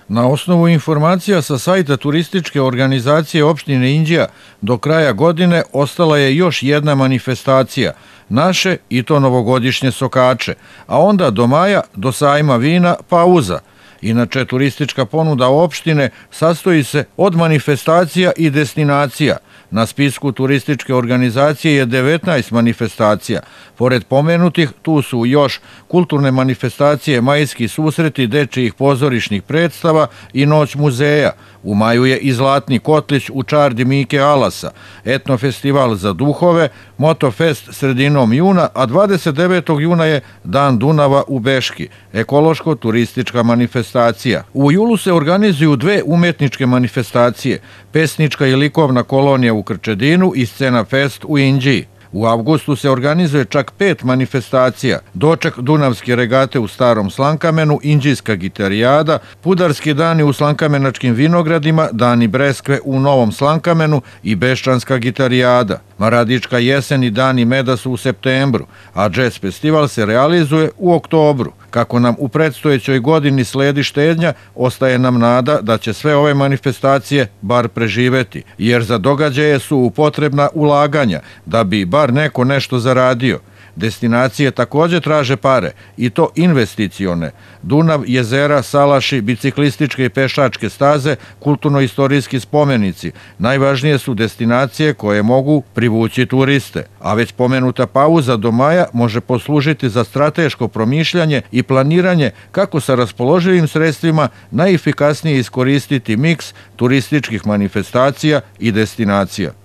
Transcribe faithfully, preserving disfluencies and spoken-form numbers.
Na osnovu informacija sa sajta turističke organizacije opštine Inđija, do kraja godine ostala je još jedna manifestacija, naše i to novogodišnje sokače, a onda do maja, do sajma vina, pauza. Inače, turistička ponuda opštine sastoji se od manifestacija i destinacija. Na spisku turističke organizacije je devetnaest manifestacija. Pored pomenutih, tu su još kulturne manifestacije, majski susreti dečijih pozorišnih predstava i noć muzeja. U maju je i Zlatni kotlić u čardi Mike Alasa, etnofestival za duhove, Motofest sredinom juna, a dvadeset devetog juna je Dan Dunava u Beški, ekološko-turistička manifestacija. U julu se organizuju dve umetničke manifestacije, pesnička i likovna kolonija u Krčedinu i Scena Fest u Inđiji. U avgustu se organizuje čak pet manifestacija, doček Dunavske regate u Starom Slankamenu, Inđijska gitarijada, Pudarski dani u Slankamenačkim vinogradima, Dani breskve u Novom Slankamenu i Beščanska gitarijada. Maradička jesen i Dani meda su u septembru, a džez festival se realizuje u oktobru. Kako nam u predstojećoj godini sledi štednja, ostaje nam nada da će sve ove manifestacije bar preživeti, jer za događaje su potrebna ulaganja da bi bar neko nešto zaradio. Destinacije također traže pare, i to investicione. Dunav, jezera, salaši, biciklističke i pešačke staze, kulturno-istorijski spomenici. Najvažnije su destinacije koje mogu privući turiste. A već pomenuta pauza do maja može poslužiti za strateško promišljanje i planiranje kako sa raspoloživim sredstvima najefikasnije iskoristiti miks turističkih manifestacija i destinacija.